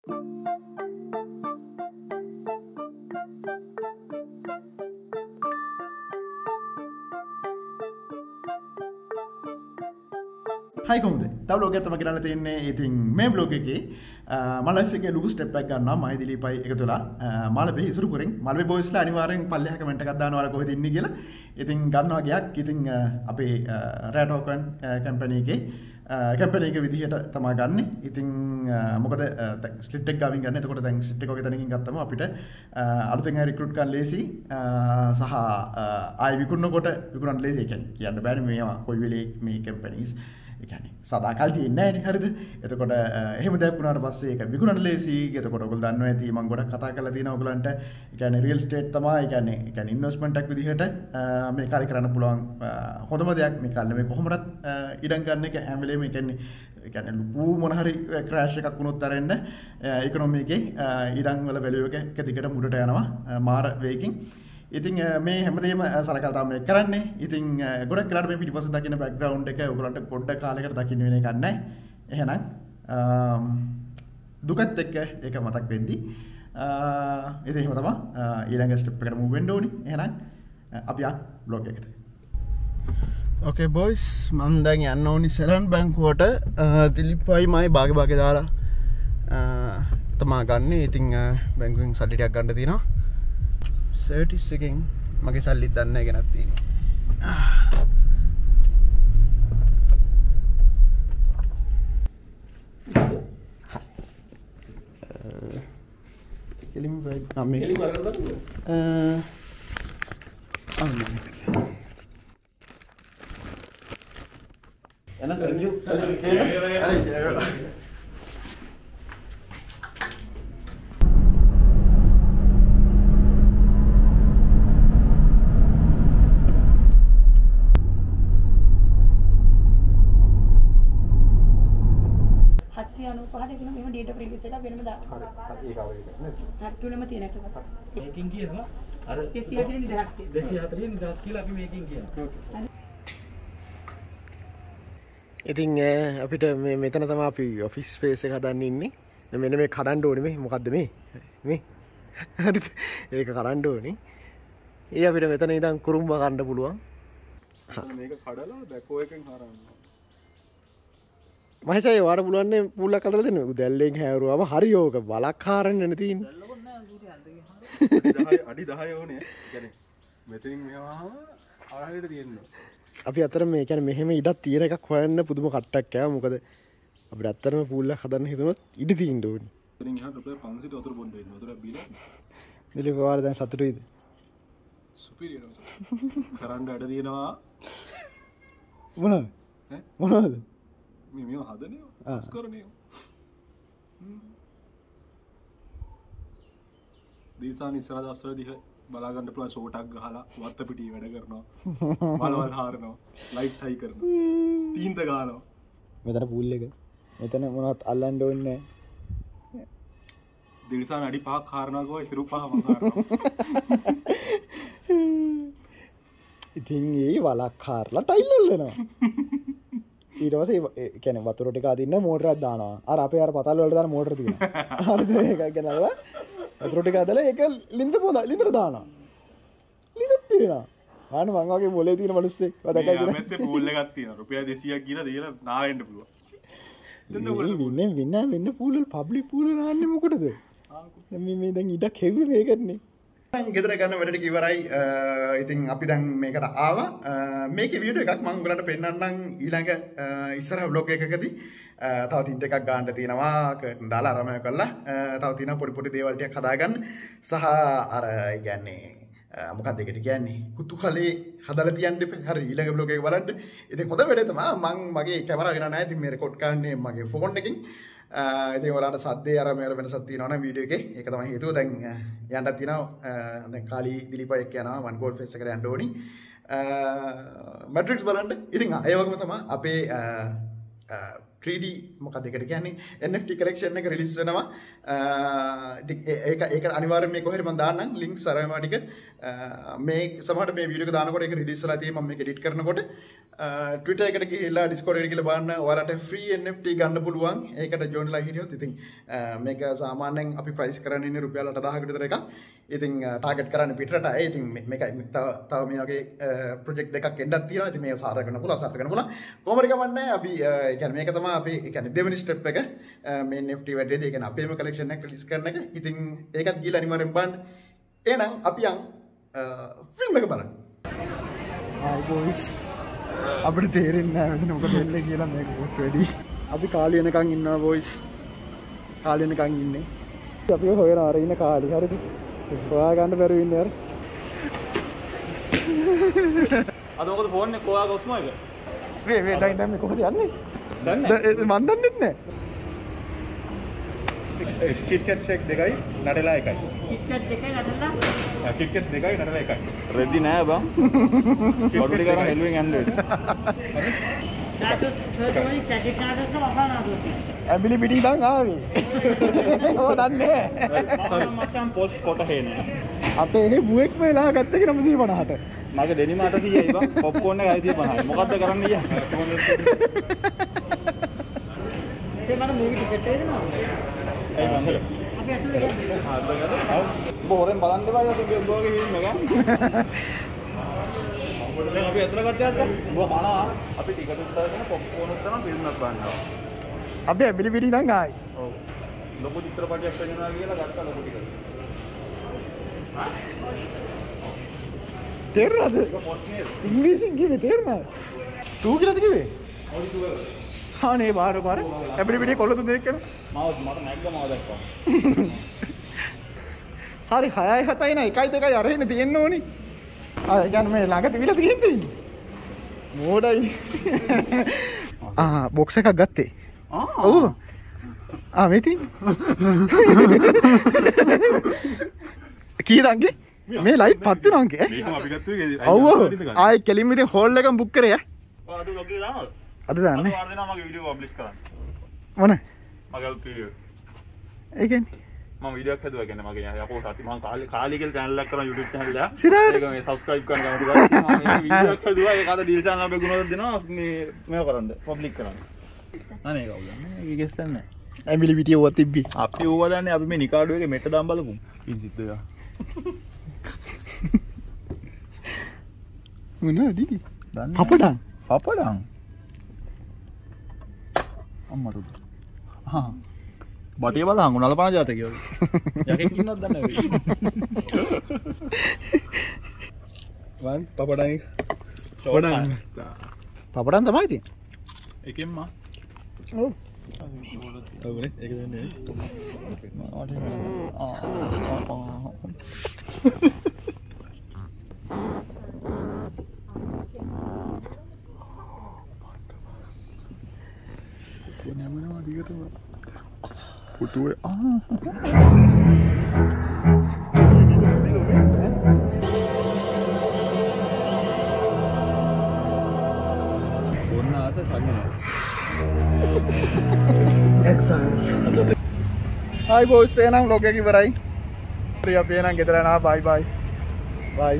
Hai කොහොමද? තව ලෝකයක් තමයි කරන්න තියෙන්නේ. ඉතින් මේ බ්ලොග් එකේ මම ලයිෆ් එකේ ලොකු ස්ටෙප් එකක් ගන්නවා. මයි දිලීපයි එකතු වෙලා මාළඹේ ඉසුරු පුරෙන් මාළඹේ බොයිස්ලා අනිවාර්යෙන් පල්ලෙහා කමෙන්ට් එකක් දානවා අර කොහෙද ඉන්නේ කියලා. ඉතින් ගන්නවා ගියක්. ඉතින් අපේ රෑටෝකන් කම්පැනි එකේ කම්පැනි එක විදිහට තමයි ගන්නෙ. ඉතින් මොකද ස්ලිට් එක ගාවින් ගන්න. එතකොට දැන් ස්ලිට් එක ඔගේ තැනකින් ගත්තම අපිට අලුතෙන් අය රික්‍රූට් කරන්න ලේසි සහ ආයි විකුණනකොට විකුණන්න ලේසි. ඒ කියන්නේ කියන්න බෑනේ මේවා කොයි වෙලේ මේ කම්පැනිස් සදාකල් තියන්නේ නැහැ හරිද? එතකොට එහෙම දෙයක් වුණාට පස්සේ ඒක විකුණන්න ලේසි. එතකොට ඔයගොල්ලෝ දන්නවා ඇති මම ගොඩක් කතා කරලා තියෙනවා ඔයගලන්ට. ඒ කියන්නේ රියල් ස්ටේට් තමයි. ඒ කියන්නේ ඉන්වෙස්ට්මන්ට් එකක් විදිහට මේ කාර්ය කරන්න පුළුවන් හොඳම දෙයක්. මේ කාලේ මේ කොහොමවත් ඉඩම් ගන්න එක හැම වෙලේම ඒ කියන්නේ ලොකු මොන හරි ක්‍රෑෂ් එකක් වුණොත් අරින්න ඉකොනොමි එකේ ඉඩම් වල වැලියු එක දිගට මුඩට යනවා මාර වේගකින්. ඉතින් මේ හැමදේම සලකලා තමයි මේක කරන්නේ. ඉතින් ගොඩක් වෙලාවට මේ පිටිපස්සේ දකින්න බෑග්ග්‍රවුන්ඩ් එක ඔයගොල්ලන්ට පොඩ්ඩක් කාලයකට දකින්න වෙන එකක් නැහැ. එහෙනම් දුකත් එක්ක ඒක මතක් වෙද්දි ඉතින් එහෙම තමයි ඊළඟ ස්ටෙප් එකට මූව් වෙන්න ඕනි. එහෙනම් අපි ආ බ්ලොග් එකට. Okay boys මම දැන් යන්න ඕනි සෙලන් බැංකුවට. දිලිප්පයි මයි භාගේ දාලා තමා ගන්න. ඉතින් බැංකුවෙන් සල්ලි ටිකක් ගන්න තියෙනවා. සර්ටිස් එකෙන් මගේ සල්ලිත් දන්න එක ගෙනත් තියෙනවා. කෙලිම මේ කෙලිම data previous එක වෙනම දාන්න. හරි. ඒක අවශ්‍යයි නේද? තුනම තියෙන එක. මේකෙන් කියනවා අර 240 නිදහස් කියලා. 240 නිදහස් කියලා අපි මේකෙන් කියනවා. ඉතින් අපිට මේ මෙතන තමයි අපි ඔෆිස් ස්පේස් එක හදන්න ඉන්නේ. මෙන්න මේ කඩන්න ඕනේ මේ. මොකද්ද මේ? මේ. හරිද? ඒක කඩන්න ඕනේ. ඒ අපිට මෙතන ඉඳන් කුරුම්බ කන්න පුළුවන්. මේක කඩලා බැකෝ එකෙන් හරන්න. මහසයි වාට පුළුවන් පූලක් අදලා දෙන්න. දැල්ලෙන් හැවරුවාම හරි ඕක බලක් හරන්න නේ තියෙන්නේ. අඩි 10 ඕනේ. කියන්නේ මෙතනින් මෙහාම ආරහයට තියෙන්න. අපි අතර මේ කියන්නේ මෙහෙම ඉඩක් තියෙන එකක් හොයන්න පුදුම කට්ටක් ආවා. මොකද අපිට අත්තරම පූලක් හදන්න හිතුනොත් ඉඩ තියෙන්න ඕනේ. එතනින් එහාට රුපියල් 500 වතුර බොන්න වෙනවා. වතුර බීලා. දිලි කොහොමද දැන් සතුටුයිද? සුපිරියර් කරන්න අඩ තියෙනවා. මොනවද? මොනවද? මේ හදනේ ස්කරනේ. දීසාන ඉස්සරහ දවස්වලදී බලා ගන්න පුළුවන් ෂෝටක් ගහලා වත්ත පිටිය වැඩ කරනවා. බලවල් හාරනවා. ලයිට් හයි කරනවා. තීන්ත ගහනවා. මෙතන පූල් එක. මෙතන මොනවත් අල්ලන්න ඕනේ නැහැ. දීසාන අඩි 5ක් හාරනවා ගෝ ඉතුරු 5ම හාරනවා. ඉතින් ඒ වලක් හාරලා ටයිල් අල්ලනවා. ඊට පස්සේ ඒ කියන්නේ වතුර ටික අදින්න මෝටරයක් දානවා. අර අපේ අර පතල් වලට දාන මෝටර තියෙනවා. හරිද? ඒක කියනවා. වතුර ටික අදලා ඒක ලින්දර දානවා. ලින්දත් පිරෙනවා. ආන්න මං වගේ මොලේ තියෙන මිනිස්සෙක් වදකයි කියලා. මෙතේ පූල් එකක් තියෙනවා. රුපියල් 200ක් ගිහලා දීලා නාවෙන්න පුළුවන්. වෙන්න පූල් වල පබ්ලික් පූල් වල නාන්නේ මොකටද? මේ දැන් ඉඩක් හෙව්වේ මේකනේ. ගෙදර ගන්න වැඩට ඉවරයි. ඉතින් අපි දැන් මේකට ආවා. මේකේ වීඩියෝ එකක් මම ඔයගලන්ට පෙන්නන්නම් ඊළඟ ඉස්සරහ vlog එකකදී. තව තින්ට එකක් ගන්න තියෙනවා. කර්ටන් දාලා ආරාමය කරලා තව තියෙනවා පොඩි දේවල් ටිකක් හදාගන්න. සහ අර කියන්නේ මොකක්ද ඒකට කියන්නේ? කුතුහලේ හදලා තියන්න එපා. හරි ඊළඟ vlog එක බලන්න. ඉතින් හොඳ වැඩේ තමයි මම මගේ කැමරාව ගෙනා නැහැ. ඉතින් මේ රෙකෝඩ් කරන්නේ මගේ ෆෝන් එකකින්. ඉතින් ඔයාලට සද්දේ අර මේවල වෙනසක් තියෙනවා නම් වීඩියෝ එකේ. ඒක තමයි හේතුව. දැන් යන්නත් තියෙනවා. දැන් කාලි දිලිපයි එක්ක යනවා වන් ගෝල් ෆේස් එකට යන්න ඕනි. මැට්‍රික්ස් බලන්න. ඉතින් ඒ වගේම තමයි අපේ 3D මොකක්ද ඒකට කියන්නේ NFT collection එක release වෙනවා. ඒක අනිවාර්යෙන් මේ කොහෙද මම දාන්නම් links අරම ටික මේ සමහරට මේ වීඩියෝ එක දානකොට ඒක release වෙලා තියෙයි මම මේක edit කරනකොට Twitter එකට ගිහිල්ලා Discord එකට ගිහලා බලන්න ඔයාලට free NFT ගන්න පුළුවන්. ඒකට join වෙලා හිටියොත් ඉතින් මේක සාමාන්‍යයෙන් අපි price කරන්නේ ඉන්නේ රුපියල් 8000කට විතර එකක්. ඉතින් target කරන්නේ පිටරට. ඒ ඉතින් මේක තව මේ වගේ project දෙකක් එන්නත් තියෙනවා. ඉතින් මේක සාර්ථක කරන්න පුළුවන් සාර්ථක කරන්න පුළුවන්. කොහොමද ගමන්නේ අපි කියන්නේ මේක තමයි අපි කියන්නේ දෙවෙනි step එක මේ NFT වැඩේදී. ඒ කියන්නේ අපේම collection එක release කරන එක. ඉතින් ඒකත් ගිහලා අනිවාර්යෙන් බලන්න. එහෙනම් අපි යන් ෆිල්ම් එක බලන්න. Hi boys. අපිට තේරෙන්නේ නැහැ මෙතන මොකද වෙන්නේ කියලා මේක රෙඩි. අපි කාලි වෙනකන් ඉන්නවා boys. කාලි වෙනකන් ඉන්නේ. අපි හොයන අර ඉන්න කාලි හරිද? හොයා ගන්න බැරුව ඉන්නේ අර. අද මොකද ෆෝන් එක කොහා ගොස්ම එක? මේ දැන් මේ කොහොමද යන්නේ? දන්නේ මන් දන්නෙත් නැහැ. කිට්කට් ෂේක් දෙකයි නඩලා එකයි. කිට්කට් දෙකයි නඩලා. කිට්කට් දෙකයි නඩලා එකයි. රෙදි නෑ බං. බඩු ටික අරන් එළුවෙන් යන්න වෙයි. ඇබිලි පිටි ඉඳන් ආවේ. ඔය දන්නේ. මම මචං පොස්ට් කොට හේනේ. අපේ එහෙ බුවෙක් වෙලා ගත්ත එක 950ට. මගේ දෙනිම 800යි බං. පොප්කෝර්න් එක 650යි. මොකද්ද කරන්න ගියා? ඒ මම මූවි ටිකට් එක දෙනවා. ඒ මන්දල. අපි අතුලේ යන්නේ. බෝරෙන් බලන්න බෑ ඔබගේ ඔබගේ ෆිල්ම් එක. දැන් අපි අතර ගත්තයක්ද? ඔබ කනවා. අපි ටිකට් උත්තර කරන පොප්කෝර්න් උත්තර නම් ෆිල්ම් එකක් බලනවා. අපි ඇබිලි පිටි ඉඳන් ආයි. ඔව්. ලොකු චිත්‍රපටයක් වෙනවා කියලා ගත්තා ලොකු ටිකට්. තේරුණාද? ඒක පොත් නේද? ඉංග්‍රීසියෙන් කිව්වේ තේරුණාද? 2 කියලාද කිව්වේ? අවුරුදු 12. හා නේ බාරක අර ඇබිලි පිටි කොල්ල තුන දෙනෙක් කරන. මට නැග්ග මාව දැක්කා. හරි 6යි 7යි නා 1යි 2යි අරගෙන තියෙන්න ඕනි. ආ කියන්නේ මේ ළඟ තිබිලා තියෙන්නේ. මෝඩයි. බොක්ස් එකක් ගත්තේ. ඔව්. මේ තියෙන්නේ. කීයදන්ගේ? මේ ලයිට් පත් වෙනවා අංකේ. මේකම අපි ගත්තුවේ. ඔව් ඔව්. ආයි කෙලින්ම ඉතින් හෝල් එකම බුක් කරේ ඈ. අද ලොකේ දානවද? අද දාන්නේ. අද දෙනවා මගේ වීඩියෝ පබ්ලිෂ් කරන්න. මොන? මගේ අලුත් වීඩියෝ. ඒ කියන්නේ මම වීඩියෝ එකක් හදුවා කියන්නේ මගේ යකෝ සති මම කාලි කියලා channel එකක් කරන YouTube channel එක. සිරාට. ඒක මේ subscribe කරන්න කැමති කරා. මම වීඩියෝ එකක් හදුවා ඒක අද ඩීල් channel අපේ ගුණවල දෙනවා මේ මේව කරන්න පබ්ලික් කරන්න. අනේ කවුද? මේක ගෙස්සන්නේ නැහැ. ඇබිලි පිටි ඔව තිබ්බි. අපි ඕවා දන්නේ අපි මේ නිකාඩු එකේ මෙට්ට දාන් බලමු. කිසිත් දෙයක්. මොනවද? දන්නේ පපඩම්. පපඩම්. අම්මට. හා. බටිය බලහන් උනල පණ ජාතකයෝ. යකෙක් ඉන්නවද දන්නේ නැහැ. වන් පපඩම්. පපඩම් තමයි තියෙන්නේ. එකෙන්ම ඔව්. ඔව්නේ ඒක දෙන්නේ. කොනෑමනවා දිගටම පුටුවේ ඔන්න ආස සල්ලිනවා. හයි බෝස් එහෙනම් ලොග් එක ඉවරයි. හරි අපි එහෙනම් ගෙදර යනවා බයි බයි. බයි.